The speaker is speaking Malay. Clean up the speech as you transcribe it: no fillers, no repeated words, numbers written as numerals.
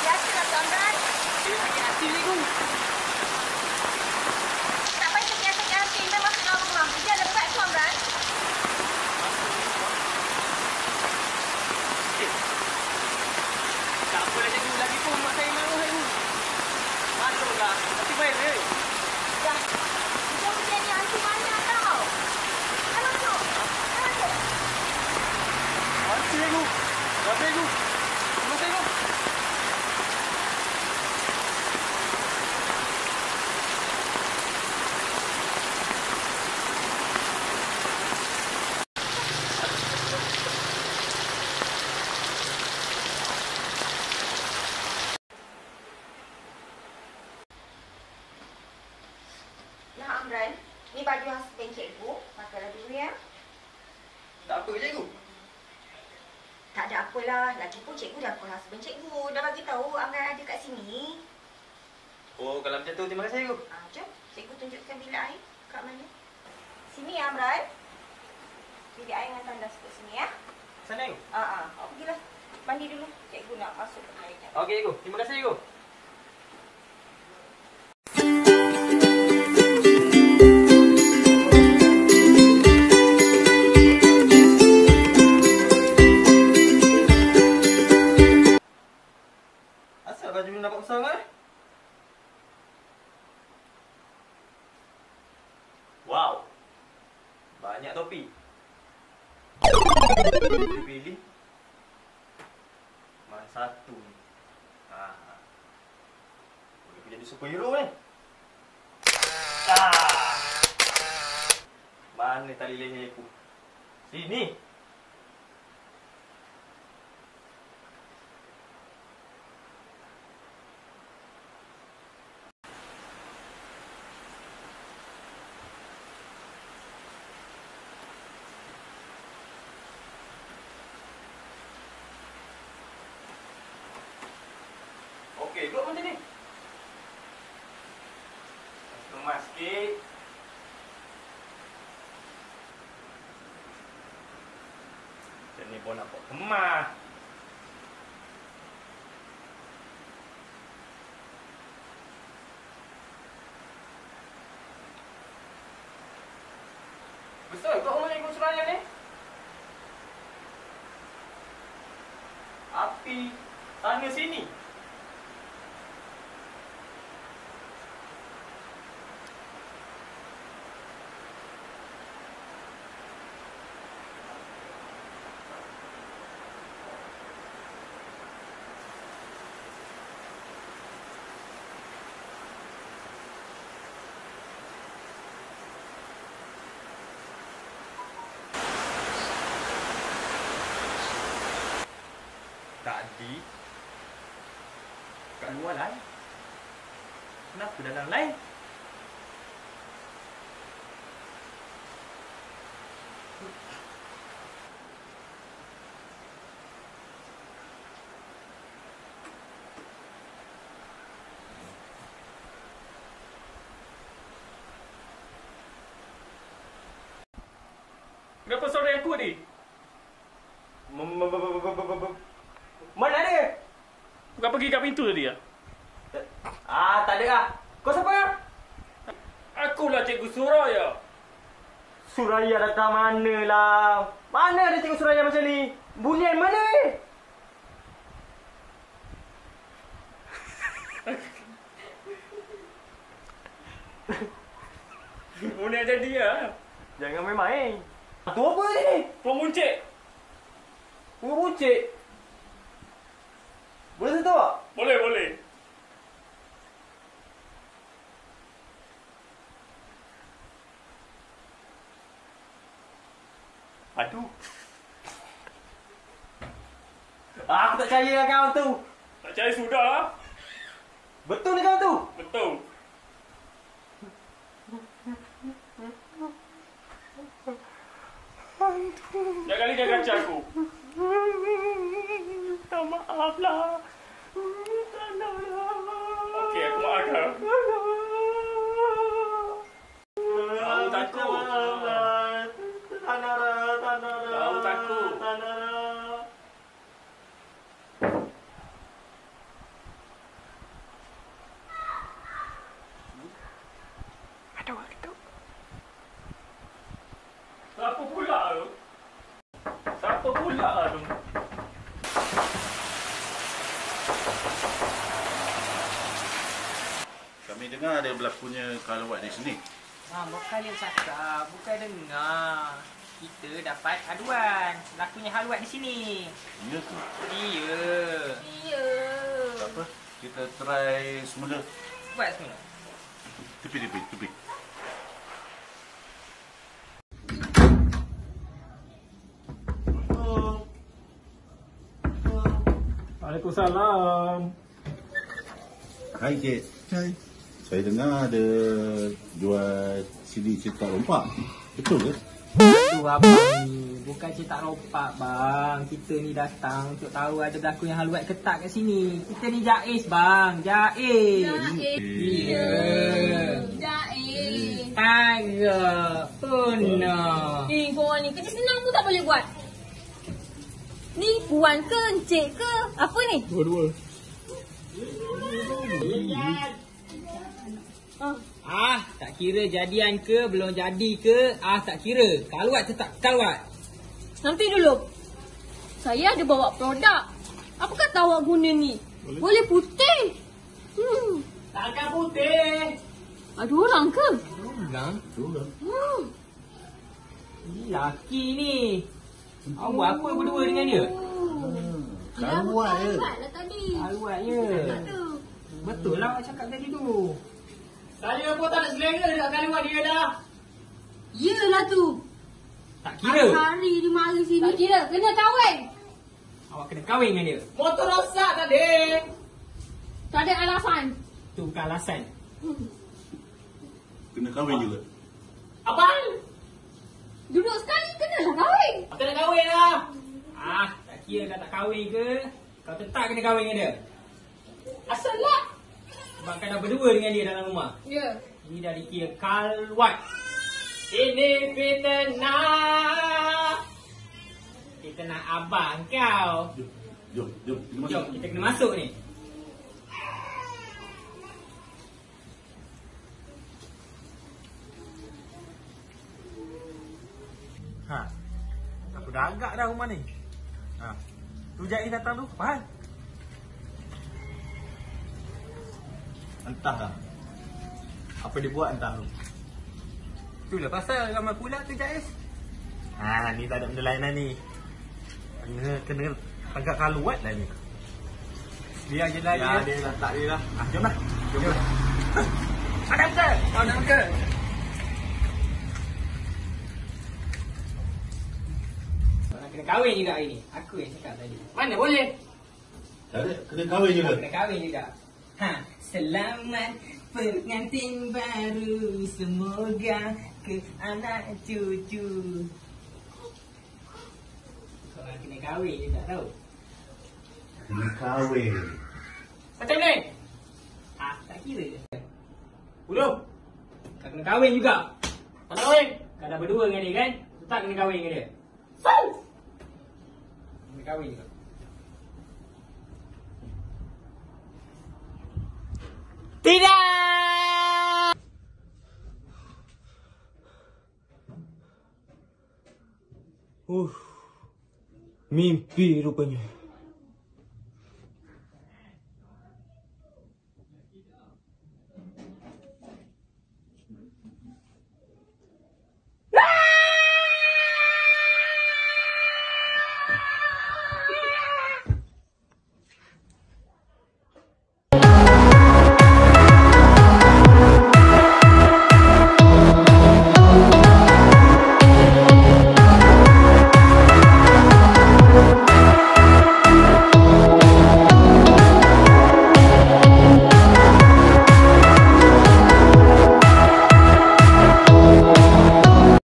Biasalah tu Amran. Dia sakit hati cikgu. Tak payah sakit hati. Kita masuk dalam rumah. Dia ada berat tu Amran. Tak apalah cikgu. Lagi pun mak saya marah cikgu. Masuklah. Nanti baik je. Dah. Kita punya ni hantu mana tau. Dah masuk. Dah masuk. Mati cikgu. Mati cikgu. Mati cikgu. Nah Amran, ni baju husband cikgu. Pakailah dulu ya. Tak apa cikgu. Tak ada apalah. Lagipun cikgu dah call husband cikgu. Dah bagi tahu Amran ada kat sini. Oh, kalau macam tu terima kasih cikgu. Jom. Cikgu tunjukkan bilik air. Kat mana? Sini ya Amran. Bilik air dengan tandas kat sini ya. Sana cikgu. Awak pergilah. Mandi dulu. Cikgu nak masuk ke airnya. Okey cikgu. Terima kasih cikgu. Asal baju ni nampak besar kan? Wow. Banyak topi. Pilih. Mana satu ni? Boleh jadi superhero ni. Mana tali leher aku? Sini. Okey, duduk macam ni. Kemas sikit. Macam ni pun nampak kemas. Besar kot rumah cikgu Suraya ni. Api sana sini. Tadi kat luar lain. Kenapa dalam lain? Kenapa sore aku ni? Mana dia? Bukan pergi kat pintu tadi ah? Tak ada lah. Kau siapa? Akulah Cikgu Suraya. Suraya datang mana lah? Mana ada Cikgu Suraya macam ni? Bunian mana ni? Bunian jadi lah. Jangan main-main. Tu apa ni? Pemuncik. Pemuncik? Boleh sentuh tak? Boleh, boleh. Aduh. Aku tak percaya dengan kau tu. Tak percaya sudah lah. Betul ni kau tu? Betul. Jangan kali dia kacau aku. Minta maaf lah. Okey, aku maafkan. Tahu takut. Tahu takut. pula tu. Kami dengar ada berlakunya kalawat di sini. Bukan dia cakap, bukan dengar. Kita dapat aduan. Lakunya haluat di sini. Ya tu. Iya. Ya. Tak apa. Kita try semula. Buat semula. Tepi. Waalaikumsalam. Hai Cik. Hai. Saya dengar ada jual CD cetak rompak. Betul ke? Aduh abang ni, bukan cetak rompak bang. Kita ni datang untuk tahu ada berlaku yang haluat ketat kat sini. Kita ni Jais bang, Jais. Iya. Jais. Agak. Oh no. Korang ni kerja senang pun tak boleh buat. Ni puan ke, encik ke? Apa ni? Dua-dua. Tak kira jadian ke, belum jadi ke, tak kira. Kaluat tetap kaluat. Nanti dulu. Saya ada bawa produk. Apa kata awak guna ni? Boleh putih. Takkan putih. Ada orang ke? Orang? Betul. Laki ni. Awak buat apa berdua dengan dia? Kalawat je. Lah tadi. Kaluat je. Betul lah awak cakap tadi tu. Saya pun tak ada selera nak kaluat dia dah. Yelah tu. Tak kira. Hari dia mari sini. Tak kira. Kena kahwin. Awak kena kahwin dengan dia. Motor rosak tadi. Tak ada alasan. Tu bukan alasan. Kena kahwin juga. Abang! Duduk sekali kenalah kahwin. Kena kahwin lah. Tak kira kau tak kahwin ke, kau tetap kena kahwin dengan dia. Asal lah. Abang kan dah berdua dengan dia dalam rumah. Ya. Ini dah dikira kaluat. Ini fitnah. Kita nak abang kau. Jom. Kita masuk. Jom, kita kena masuk ni. Aku dah agak dah rumah ni. Tu Jais datang tu, faham? Entahlah. Apa dia buat entah tu. Itulah pasal ramai pula tu Jais. Ni tak ada benda lain lah ni. Kena agak kaluat lah ni. Biar je lah dia dah tak dia lah. Jom lah. Jom. Ada ke? Ada ke? Kena kahwin juga hari ni. Aku yang cakap tadi. Mana boleh? Tak ada. Kena kahwin juga. Kena kahwin juga. Selamat pengantin baru. Semoga ke anak cucu. Korang kena kahwin juga tau. Kena kahwin. Macam ni? Tak kira je. Belum. Kau kena kahwin juga. Kau kahwin? Kau dah berdua dengan dia kan? Tetap kena kahwin dengan dia. Kena kahwin juga. Tidak! Mimpi rupanya.